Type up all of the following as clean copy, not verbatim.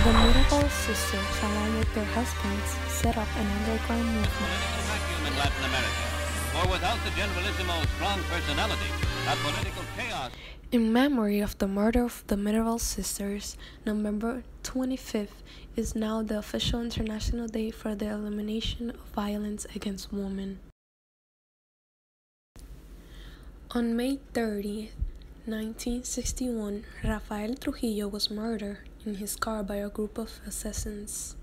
The Mirabal Sisters, along with their husbands, set up an underground movement. Political vacuum in Latin America, for without the Generalissimo's strong personality, a political chaos. In memory of the murder of the Mirabal Sisters, November 25th is now the official International Day for the Elimination of Violence Against Women. On May 30th, 1961, Rafael Trujillo was murdered in his car by a group of assassins.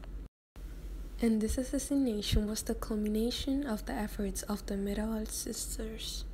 And this assassination was the culmination of the efforts of the Mirabal Sisters.